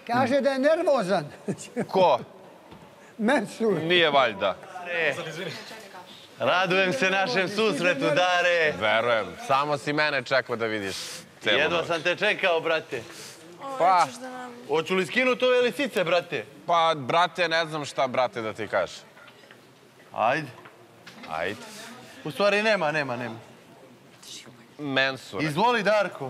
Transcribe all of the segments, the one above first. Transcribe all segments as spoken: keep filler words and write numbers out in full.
Kaže da je nervozan. Ko? Mensur. Nije valjda. Radujem se našem susretu, Dare. Verujem. Samo si mene čekao da vidiš. Jedva sam te čekao, brate. Pa, Hoću li skinuti ove lisice, brate? pa, brate, ne znam šta, brate, da ti kažeš. Ajde. Ajde. U stvari nema, nema, nema. Mensure. Izvoli, Darko.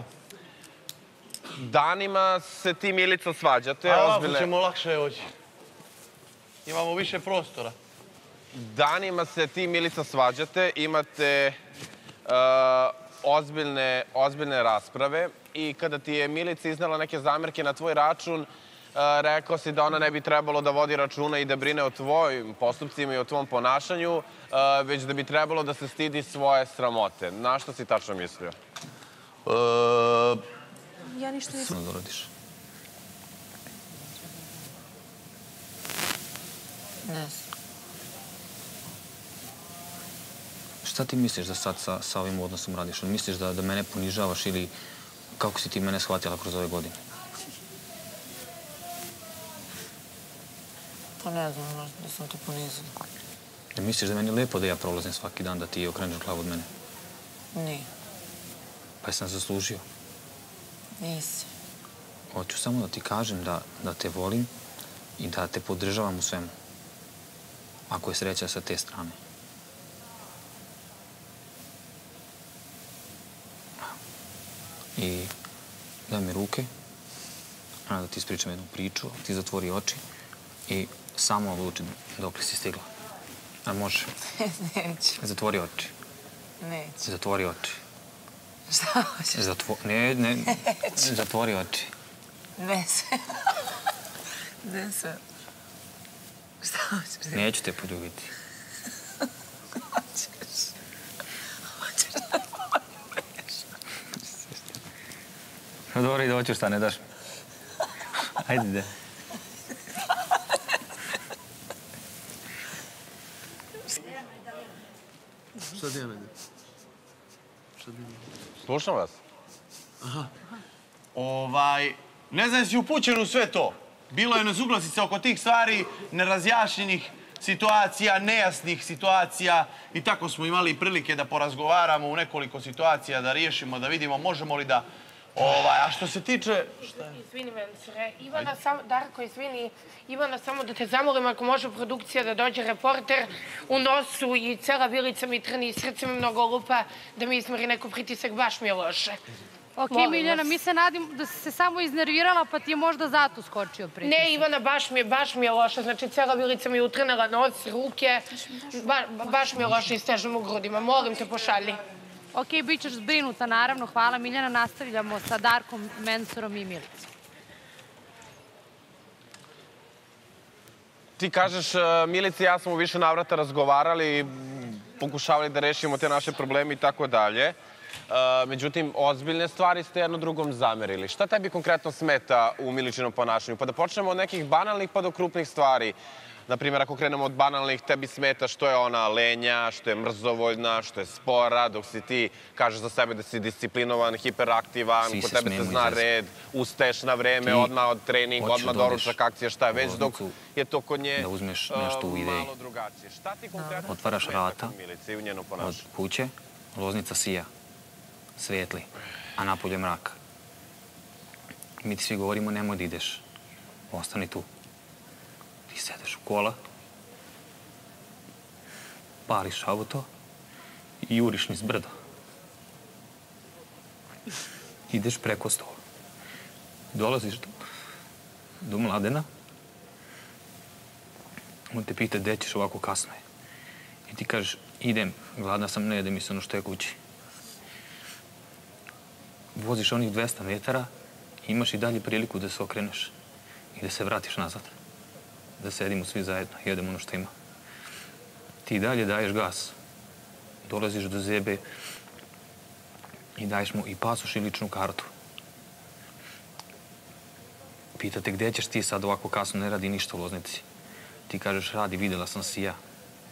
Danima se ti, Milica, svađate. A ovako ćemo lakše oći. Imamo više prostora. Danima se ti, Milica, svađate. Imate ozbiljne, ozbiljne rasprave i kada ti je Milica iznela neke zamerke na tvoj račun, rekao si da ona ne bi trebalo da vodi računa i da brine o tvojim postupcima i o tvom ponašanju, već da bi trebalo da se stidi svoje sramote. Na što si tačno mislio? Ja ništa nisam. Samo da uradiš. Ne znam. Šta ti misliš da sad sa ovim odnosom radiš? Misliš da mene ponižavaš ili kako si ti mene shvatila kroz ove godine? Pa ne znam, da sam te ponizila. Misliš da je meni lepo da ja prolazim svaki dan, da ti okreneš glavu od mene? Nije. Pa jesam zaslužio? Nisi. Hoću samo da ti kažem da te volim i da te podržavam u svemu. Ako je sreća sa te strane. I daj mi ruke, da ti ispričam jednu priču, ti zatvori oči i samo odluči dok li si stigla. A može? Neću. Zatvori oči. Neću. Zatvori oči. Šta hoćeš? Ne, ne. Zatvori oči. Ne se. Ne se. Šta hoćeš? Neću te poljubiti. Hoćeš. Hoćeš da poljubeš. Dobro, i da hoćeš šta, ne daš mi. Ajde, ide. Šta ti ja ne Slušam vas. Aha. Ovaj, ne znam si upućen u sve to. Bilo je nesuglasica oko tih stvari, nerazjašnjenih situacija, nejasnih situacija i tako smo imali prilike da porazgovaramo u nekoliko situacija, da riješimo, da vidimo možemo li da... A što se tiče... Izvini, Mensure. Ivana, Darko, izvini. Ivana, samo da te zamolim ako može produkcija da dođe reporter u nosu i cela vilica mi trni i srce mi mnogo lupa da mi izmeri neko pritisak, baš mi je loše. Ok, Miljana, mi se nadimo da si se samo iznervirala pa ti je možda zato skočio pritisak. Ne, Ivana, baš mi je loše. Znači, cela vilica mi je utrnala nos, ruke. Baš mi je loše i stežem u grudima. Molim te, pošalji. Ok, bit ćeš zbrinuta, naravno. Hvala, Miljana. Nastavljamo sa Darkom, Mensurom i Milicom. Ti kažeš, Milica i ja smo u više navrata razgovarali, pokušavali da rešimo te naše probleme i tako dalje. Međutim, ozbiljne stvari ste jedno drugom zamerili. Šta tebi konkretno smeta u Miličinom ponašanju? Pa da počnemo od nekih banalnih pa do krupnih stvari. Naprimjer, ako krenemo od banalnih, tebi smeta što je ona lenja, što je mrzovoljna, što je spora, dok si ti kažeš za sebe da si disciplinovan, hiperaktivan, kod tebe se zna red, ustaješ na vreme, odmah od treninga, odmah doručak, akcija, šta je već, dok je to kod nje malo drugačije. Šta ti konkretno smeta kod Milice i u njenom ponašanju? Od kuće, loznica sija, svijetli, a napolje mrak. Mi ti svi govorimo nemoj da ideš, ostani tu. Ti sedeš u kola, pališ auto i juriš niz brdo. Ideš preko stola. Dolaziš do Mladena. On te pita gde ćeš ovako kasno je. I ti kažeš idem, gladna sam, ne jedem mi se ono što je kući. Voziš onih dvesta metara i imaš i dalje priliku da se okreneš i da se vratiš nazad. Da sedimo svi zajedno, jedemo ono što ima. Ti dalje daješ gas. Dolaziš do zebe i daješ mu i pasoš i ličnu kartu. Pitate gde ćeš ti sad ovako kasno, ne radi ništa u Loznici. Ti kažeš radi, videla sam si ja.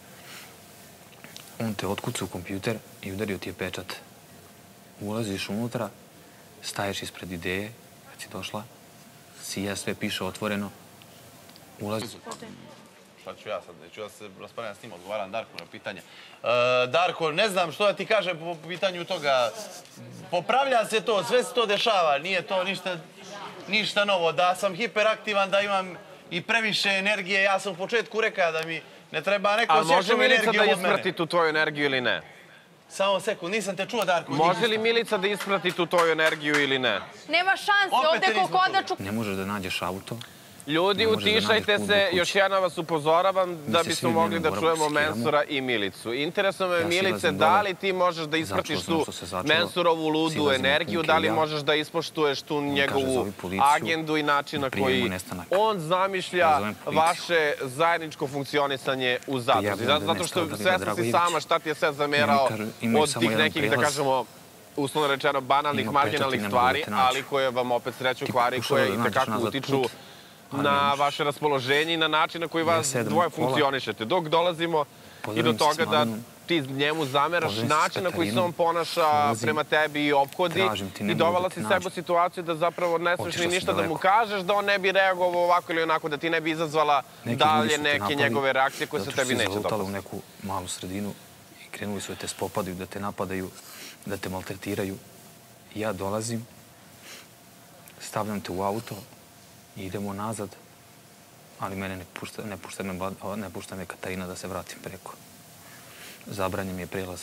On te otkuca u kompjuter i udario ti je pečat. Ulaziš unutra, staješ ispred ideje, kad si došla, sija, sve piše otvoreno. Ulazi. Pa ću ja sad, neću ja se raspravljam s njim, odgovaram Darku na pitanje. Darko, ne znam što da ti kažem po pitanju toga. Popravlja se to, sve se to dešava, nije to ništa novo. Da sam hiperaktivan, da imam i previše energije, ja sam u početku rekao da mi ne treba neko osjećam energiju od mene. Ali može Milica da isprati tu tvoju energiju ili ne? Samo sekund, nisam te čuo, Darko. Može li Milica da isprati tu tvoju energiju ili ne? Nema šanse, ovdje ko kodaču. Ne možeš da nađeš auto. Ljudi, utišajte se, još jednom vas upozoravam da bismo mogli da čujemo Mensura i Milicu. Interesno me, Milice, da li ti možeš da ispratiš tu Mensurovu ludu energiju, da li možeš da ispoštuješ tu njegovu agendu i način na koji on zamišlja vaše zajedničko funkcionisanje u zadruzi. Zato što svesna si sama šta ti je sve zamerao od tih nekih, da kažemo, uslovno rečeno, banalnih, marginalnih stvari, ali koje vam opet sreću kvari, koje i tekako utiču na vaše raspoloženje i na način na koji vas dvoje funkcionišete. Dok dolazimo i do toga da ti njemu zameraš način na koji se on ponaša prema tebi i ophodi i dovela si sebe u situaciju da zapravo ne smiješ ni ništa da mu kažeš, da on ne bi reagovao ovako ili onako, da ti ne bi izazvala dalje neke njegove reakcije koje se tebi neće dopasti. Zato što si zalutala u neku malu sredinu i krenuli su da te spopadaju, da te napadaju, da te maltretiraju. Ja dolazim, stavljam te u auto, idemo nazad, ali mene ne pušta, ne pušta me, ne pušta me Katarina da se vratim preko. Zabranjen mi je prelaz.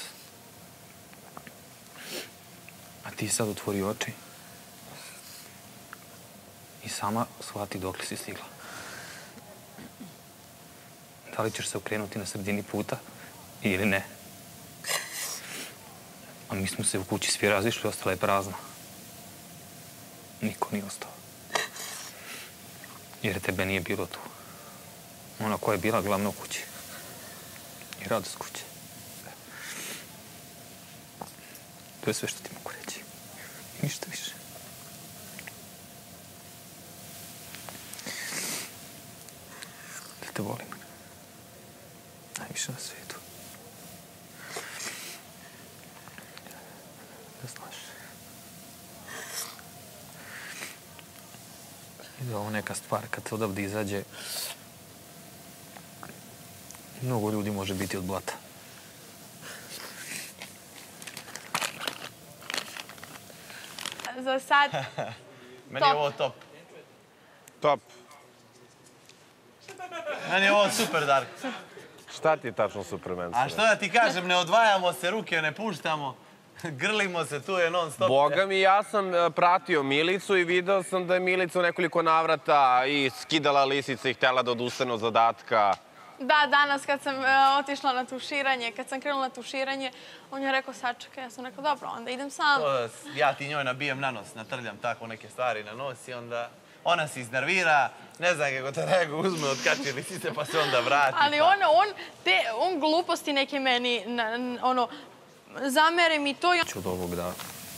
A ti sad otvori oči i sama shvati dokle si stigla. Da li ćeš se okrenuti na sredini puta ili ne? A mi smo se u kući svi razišli, ostala je prazna. Niko nije ostao. Jer tebe nije bilo tu. Ona koja je bila glavna u kući. I radost kuće. To je sve što ti mogu reći. I ništa više. Da te volim. Najviše na svijetu. Da znaš. I da ovo neka stvar, kad se odavde izađe, mnogo ljudi može biti od blata. Za sad... Meni je ovo top. Top. Meni je ovo super, Darko. Šta ti je tačno super, Mensura? A što da ti kažem, ne odvajamo se, ruke ne puštamo. Grlimo se, tu je non stop. Boga mi, ja sam pratio Milicu i video sam da je Milica u nekoliko navrata i skidala lisice i htjela da odustane od zadatka. Da, danas kad sam otišla na tuširanje, kad sam krenula na tuširanje, on je rekao sačekaj, ja sam rekao dobro, onda idem sam. Ja ti njoj nabijem na nos, natrljam tako neke stvari na nos i onda ona se iznervira, ne znam kako te nego uzme od kače lisice pa se onda vrati. Ali on gluposti neke meni, ono, zamere mi to. Ću od ovog da...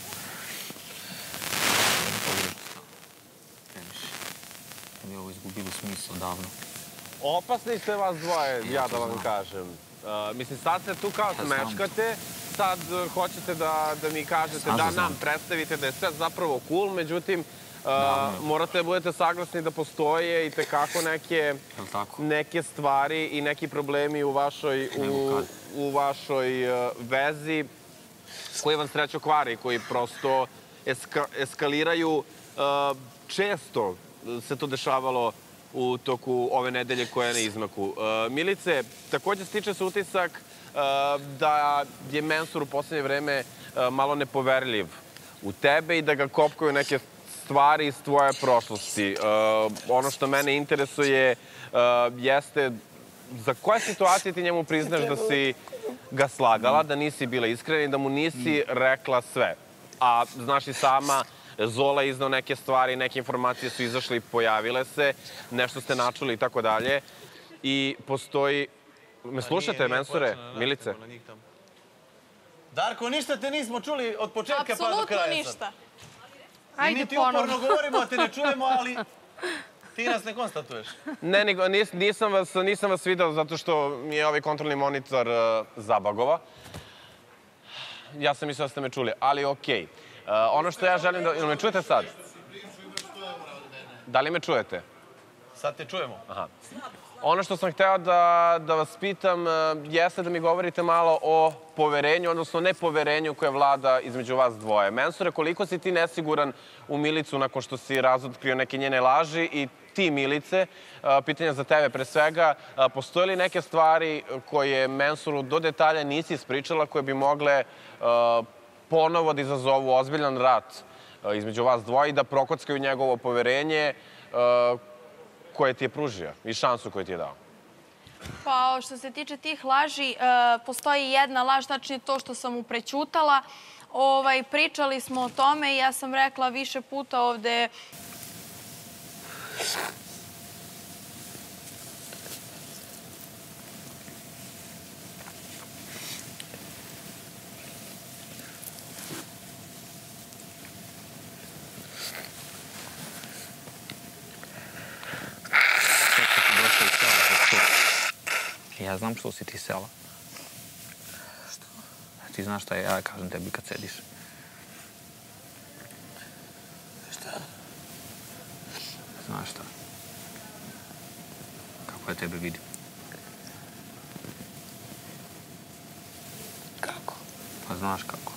Da bi ovo izgubilo smisla davno. Opasni ste vas dvoje, ja da vam kažem. Mislim, sad se tu kao smečkate, sad hoćete da mi kažete da nam predstavite da je sve zapravo cool, međutim, morate da budete saglasni da postoje i tekako neke stvari i neki problemi u vašoj vezi koji vam srećo kvari, koji prosto eskaliraju. Često se to dešavalo u toku ove nedelje koja je na izmaku. Milice, također stiče se utisak da je Mensur u posljednje vreme malo nepoverljiv u tebe i da ga kopkaju neke stvari iz tvoje prošlosti. Ono što mene interesuje jeste za koje situacije ti njemu priznaš da si ga slagala, da nisi bila iskrena i da mu nisi rekla sve. A znaš i sama, Zola je iznao neke stvari, neke informacije su izašle i pojavile se, nešto ste načuli i tako dalje. I postoji... Me slušate, Mensure, Milice? Darko, ništa te nismo čuli od početka pa do kraja. Apsolutno ništa. I mi ti uporno govorimo, a te ne čujemo, ali ti nas ne konstatuješ. Ne, nisam vas vidio zato što mi je ovaj kontrolni monitor zabagova. Ja sam mislio da ste me čuli, ali okej. Ono što ja želim da... Ili me čujete sad? Da li me čujete? Sad te čujemo. Aha. Ono što sam hteo da, da vas pitam jeste da mi govorite malo o poverenju, odnosno nepoverenju koje vlada između vas dvoje. Mensure, koliko si ti nesiguran u Milicu nakon što si razotkrio neke njene laži i ti, Milice, pitanje za tebe pre svega, postoje li neke stvari koje Mensuru do detalja nisi ispričala, koje bi mogle ponovo da izazovu ozbiljan rat između vas dvoje i da prokockaju njegovo poverenje koje ti je pružio i šansu koju ti je dao? Pa, što se tiče tih laži, postoji jedna laž, tačnije to što sam mu prećutala. Pričali smo o tome i ja sam rekla više puta ovde... Ja znam što si ti sela. Što? Ti znaš šta ja kažem tebi kad sediš. Šta? Znaš šta? Kako ja tebe vidim. Kako? Pa znaš kako.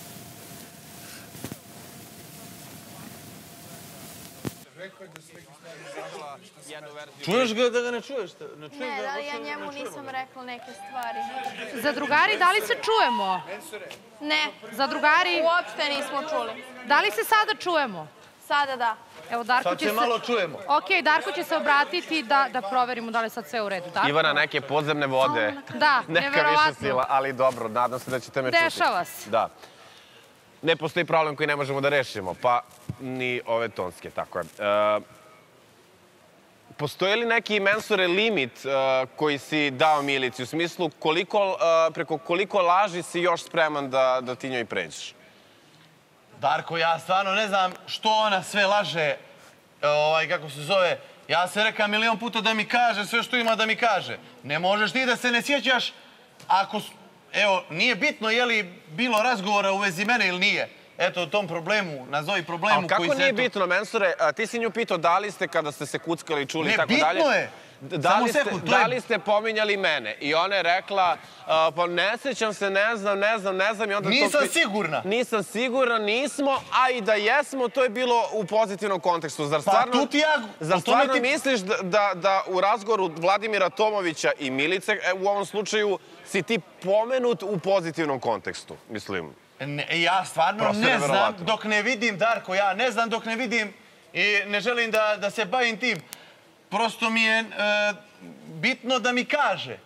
Čuješ ga da ga ne čuješ? Ne, da li ja njemu nisam rekla neke stvari. Zadrugari, da li se čujemo? Ne. Zadrugari? Uopšte nismo čuli. Da li se sada čujemo? Sada da. Evo, Darko Sad će se se... malo čujemo. Ok, Darko će se obratiti da, da proverimo da li je sad sve u redu. Darko? Ivana, neke podzemne vode. Da, Neka neverovatno. više sila, ali dobro, nadam se da ćete me čuti. Dešava se. Da. Ne postoji problem koji ne možemo da rešimo, pa ni ove tonske, tako je. E, postoji li neki, Mensure, limit e, koji si dao Milici, u smislu koliko, e, preko koliko laži si još spreman da, da ti njoj pređeš? Darko, ja stvarno ne znam što ona sve laže, ovaj, kako se zove. Ja se rekao milion puta da mi kaže sve što ima da mi kaže. Ne možeš ti da se ne sjećaš ako... Evo, nije bitno je li bilo razgovora u vezi mene ili nije. Eto, u tom problemu, nazovi problemu koji se... Ali kako nije bitno, Mensure? Ti si nju pitao da li ste kada ste se kuckali i čuli i tako dalje... Ne, bitno je! Da li, ste, da li ste pominjali mene? I ona je rekla, uh, pa ne sjećam se, ne znam, ne znam, ne znam. I onda nisam to... sigurna. Nisam sigurna, nismo, a i da jesmo, to je bilo u pozitivnom kontekstu. Zar stvarno, pa tu ti ja... Zar stvarno ti... misliš da, da, da u razgovoru Vladimira Tomovića i Milice, u ovom slučaju, si ti pomenut u pozitivnom kontekstu, mislim? Ne, ja stvarno Prosto ne znam dok ne vidim, Darko, ja ne znam dok ne vidim i ne želim da, da se bavim tim. Prosto mi je e, bitno da mi kaže.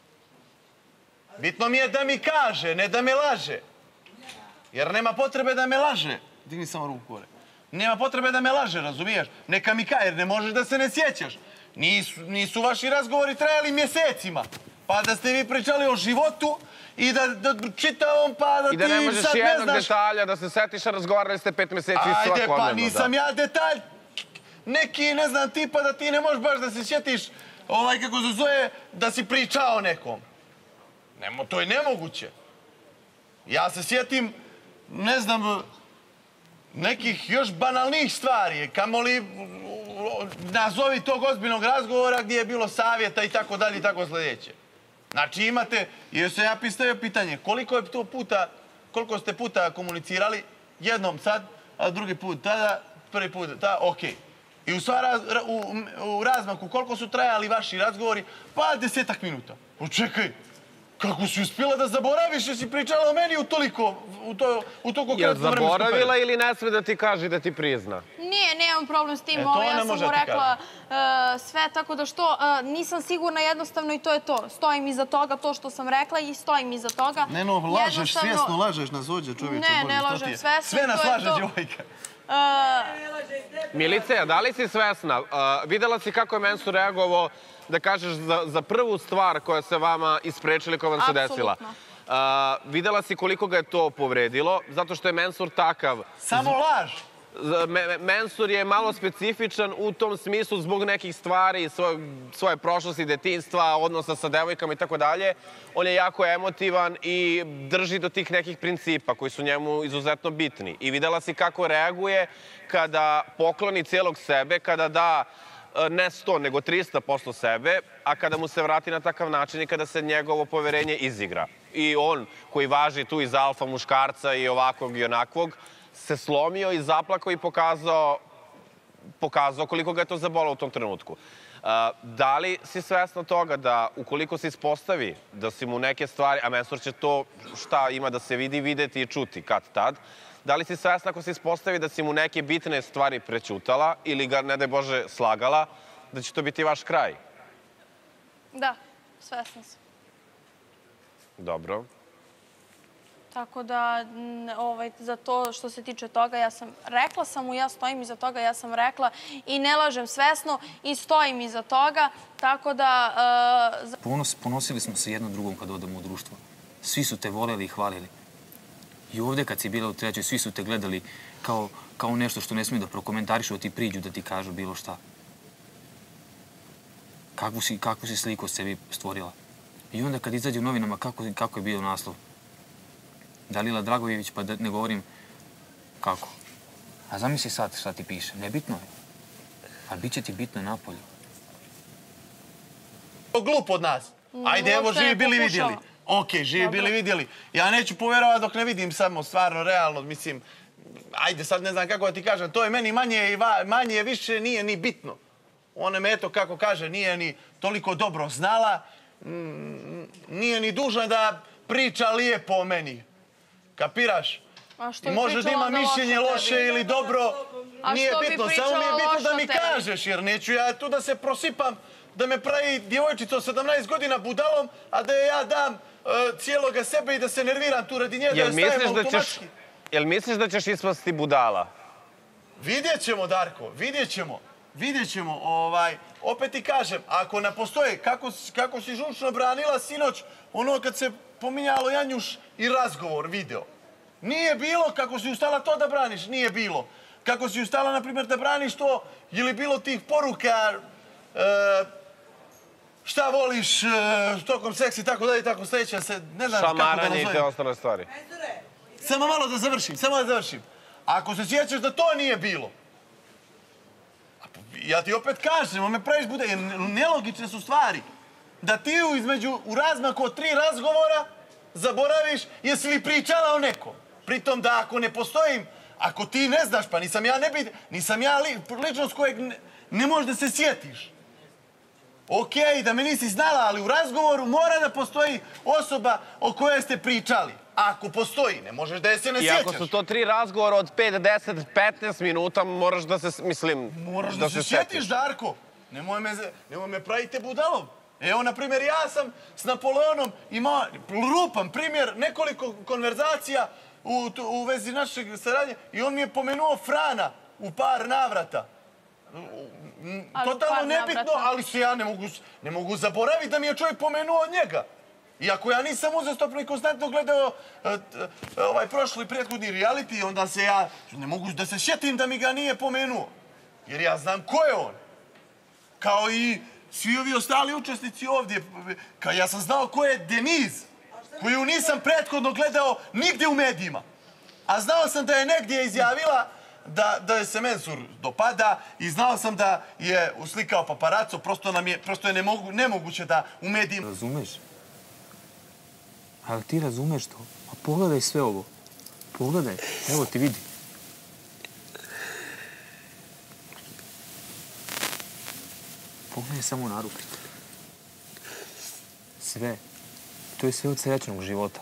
Bitno mi je da mi kaže, ne da me laže. Jer nema potrebe da me laže. Digni samo ruku gore. Nema potrebe da me laže, razumiješ? Neka mi kaže, jer ne možeš da se ne sjećaš. Nisu, nisu vaši razgovori trajali mjesecima. Pa da ste vi pričali o životu i da, da čitavom, pa da ti sad ne znaš... I da ne možeš jednog detalja, da se setiš, a razgovarali ste pet mjeseci svakodnevno. Ajde, pa nisam ja detalj neki, ne znam, tipa da ti ne možeš baš da se sjetiš, ovaj, kako se zove, da si pričao nekom. Nemo, to je nemoguće. Ja se sjetim, ne znam, nekih još banalnih stvari, kamoli nazovi tog ozbiljnog razgovora gdje je bilo savjeta i tako dalje i tako sljedeće. Znači imate, jer se ja pistavio pitanje, koliko je to puta, koliko ste puta komunicirali, jednom sad, a drugi put tada, prvi put tada, okej. I u, sva raz, u, u razmaku koliko su trajali vaši razgovori, pa desetak minuta. O čekaj, kako si uspjela da zaboraviš jer si pričala o meni u toliko, u to, u to konkretno vremensku periodu? Jel zaboravila ili ne sve da ti kaže da ti prizna? Nije, nemam problem s tim. E, to Ovo, ja ona sam može mu da ti rekla uh, sve, tako da što, uh, nisam sigurna jednostavno i to je to. Stojim iza toga, to što sam rekla i stojim iza toga. Ne, no, lažeš, jednostavno... svjesno lažeš nas ovdje, čovječe. Ne, ne lažem svesno. Sve nas laže, djevojka. Uh, Milice, da li si svesna? Uh, videla si kako je Mensur reagovao, da kažeš, za, za prvu stvar koja se vama isprečila, koja vam se desila. Uh, videla si koliko ga je to povredilo, zato što je Mensur takav... Samo laž! Mensur je malo specifičan u tom smislu zbog nekih stvari, svoje prošlosti, detinjstva, odnosa sa devojkama i tako dalje. On je jako emotivan i drži do tih nekih principa koji su njemu izuzetno bitni. I videla si kako reaguje kada pokloni cijelog sebe, kada da ne sto, nego trista posto sebe, a kada mu se vrati na takav način i kada se njegovo poverenje izigra. I on, koji važi tu iz alfa muškarca i ovakvog i onakvog, se slomio i zaplakao i pokazao, pokazao koliko ga je to zabolao u tom trenutku. Da li si svesna toga da ukoliko se ispostavi da si mu neke stvari, a Mensur će to šta ima da se vidi, videti i čuti kad tad, da li si svesna ako se ispostavi da si mu neke bitne stvari prećutala ili ga, ne daj Bože, slagala, da će to biti vaš kraj? Da, svesna sam. Dobro. Tako da, za to što se tiče toga, ja sam rekla sam mu, ja stojim iza toga, ja sam rekla i ne lažem svesno i stojim iza toga, tako da... Ponosili smo se jedno drugom kad odemo u društvo. Svi su te voleli i hvalili. I ovdje kad si bila u trećoj, svi su te gledali kao nešto što ne smiju da prokomentarišu, da ti priđu, da ti kažu bilo šta. Kakvu si sliku sebi stvorila. I onda kad izađe u novinama, kako je bio naslov? Dalila Dragojević, pa da ne govorim kako. A zamisli sad šta ti piše. Nebitno je. Ali bit će ti bitno napolju. Glup od nas. Ajde, evo, živi bili vidjeli. Ok, živi bili vidjeli. Ja neću povjerovati dok ne vidim samo stvarno, realno, mislim, ajde, sad ne znam kako da ti kažem, to je meni manje, manje više nije ni bitno. Ona me, eto, kako kaže, nije ni toliko dobro znala, nije ni dužna da priča lijepo o meni. Kapiraš? I može da ima mišljenje loše ili dobro, nije bitno. Samo mi je bitno da mi kažeš, jer neću ja tu da se prosipam, da me pravi djevojčica od sedamnaest godina budalom, a da je ja dam cijeloga sebe i da se nerviram tu radi nje, da je stavim automatski. Jel misliš da ćeš ispasti budala? Vidjet ćemo, Darko, vidjet ćemo. Vidjet ćemo. Opet ti kažem, ako ne postoje, kako si žučno branila sinoć, ono kad se pominjalo Janjuš i razgovor, video. Nije bilo kako si ustala to da braniš, nije bilo. Kako si ustala, na primjer, da braniš to, je li bilo tih poruka, šta voliš, tokom seks i tako dalje i tako sljedeća se, ne znam kako da nazovem. Šamaranje i te ostale stvari. Samo malo da završim, samo da završim. Ako se sjećaš da to nije bilo, ja ti opet kažem, on me praviš bude, jer nelogične su stvari. Da ti između, u razmaku od tri razgovora zaboraviš jesi li pričala o nekom. Pritom da ako ne postojim, ako ti ne znaš, pa nisam ja nebit, nisam ja ličnost kojeg ne možeš da se sjetiš. Okej, da me nisi znala, ali u razgovoru mora da postoji osoba o kojoj ste pričali. Ako postoji, ne možeš da je se ne sjećaš. I ako su to tri razgovora od pet, deset, petnaest minuta, moraš da se, mislim, moraš da se sjetiš, Darko. Nemoj me pravite budalom. Evo, na primjer, ja sam s Napoleonom imao, lupam primjer, nekoliko konverzacija u vezi našeg saradnje i on mi je pomenuo Frana u par navrata. Totalno nebitno, ali se ja ne mogu zaboraviti da mi je čovjek pomenuo od njega. Iako ja nisam uzastopno i konstantno gledao ovaj prošli prethodni reality, onda se ja ne mogu da se sjetim da mi ga nije pomenuo. Jer ja znam ko je on. Kao i svi ovi ostali učesnici ovdje. Ja sam znao ko je Deniz, koju nisam prethodno gledao nigdje u medijima. A znao sam da je negdje izjavila da je se Mensur dopada i znao sam da je uslikao paparaco, prosto je nemoguće da u medijima... Razumeš? Ali ti razumeš to? Pa pogledaj sve ovo. Pogledaj. Evo ti vidi. Pogledaj samo na ruke. Sve. To je sve od srećnog života.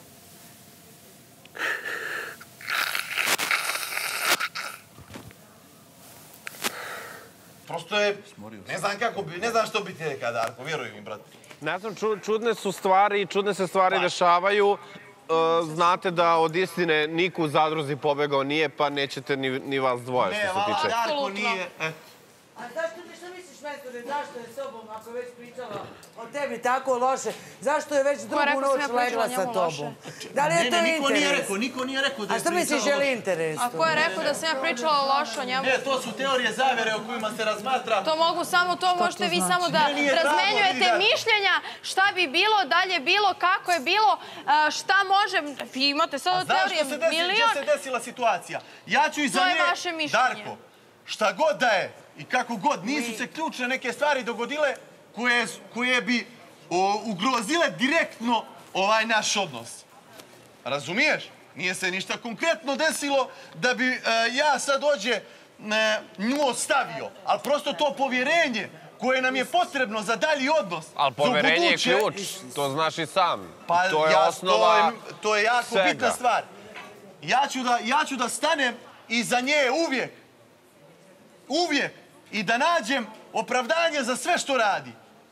Prosto je... Ne znam kako bi... Ne znam što bi ti rekao, Darko. Vjeruj mi, brate. Ne znam, čudne su stvari, čudne se stvari dešavaju. Znate da od istine niko u zadruzi pobegao nije, pa nećete ni vas dvoje što se tiče. Ne, Darko nije... A zašto ti što misliš, Mestore, zašto je s tobom, ako je već pričala o tebi tako loše, zašto je već drugu noć legla sa tobom? Da li je to Niko nije interes? rekao, niko nije rekao da je A što pričala misliš, je li loše. interes? A ko je rekao da sam ja pričala loše o njemu? Ne, to su teorije zavere o kojima se razmatra. To mogu samo, to možete vi samo da Meni je drago, razmenjujete vidi da- mišljenja, šta bi bilo, dalje bilo, kako je bilo, a, šta može... Vi imate A sad znaš teorije što se desi, milion... gdje se desila situacija? Ja ću iza To je nje, vaše mišljenje. Darko, šta god da je i kako god, nisu se ključne neke stvari dogodile koje, koje bi o, ugrozile direktno ovaj naš odnos. Razumiješ? Nije se ništa konkretno desilo da bi e, ja sad dođe e, nju ostavio, ali prosto to povjerenje koje nam je potrebno za dalji odnos. Ali za poverenje je ubuduće- ključ, to znaš i sam. Pa To je ja- osnova to je, to je jako svega. bitna stvar. Ja ću, da, ja ću da stanem iza nje uvijek. Uvijek. I da nađem opravdanje za sve što radi.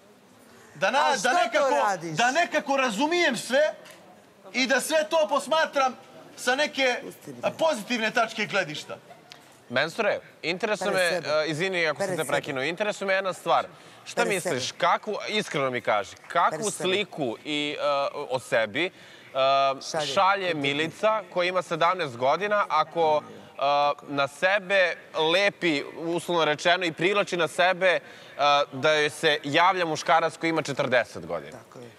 Da, na, A što da, to nekako, radiš? da nekako razumijem sve i da sve to posmatram sa neke a, pozitivne tačke gledišta. Mensure, interesuje Pere me, sebe. e, izvini ako sam Pere te sebe. prekinuo, interesuje me jedna stvar. Šta Pere misliš, sebe. kakvu, iskreno mi kaži, kakvu Pere sebe. sliku i, e, o sebi e, Šalje. šalje Milica koja ima sedamnaest godina ako e, na sebe lepi, uslovno rečeno, i privlači na sebe e, da joj se javlja muškarac koji ima četrdeset godina? Tako je.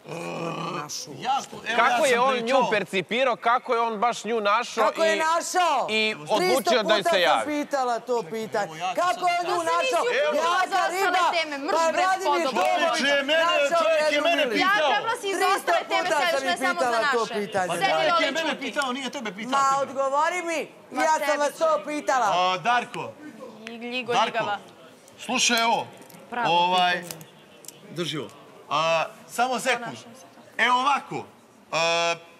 Našu. Jako, evo, Kako ja je sam on pričao- nju percipirao, kako je on baš nju našao Kako je i, našao? i odlučio da joj se tristo puta sam javi? pitala to pitanje. ja ću Kako je sad- nju To se nisi našao? uputila Jaka za ostale riba, teme, mrš pa je bre Vladimir spodoba. Števović Čovječe, mene- našao čovjek je jednu mene Milicu. Ja pitao. trebala si iz tristo ostale teme puta sediš, sam ne ih samo za pitala to naše. pitanje. Pa Sedi Darek dole je i mene čuti. pitao, nije tebe pitao. Ma, tebe. odgovori mi. Ma, Ja sam tebi vas to pitala. A, Darko, Ljigo Darko, ljigava. slušaj ovo. Pravo Ovaj, pitanje. drži ovo. A, samo sekund. Evo ovako. A,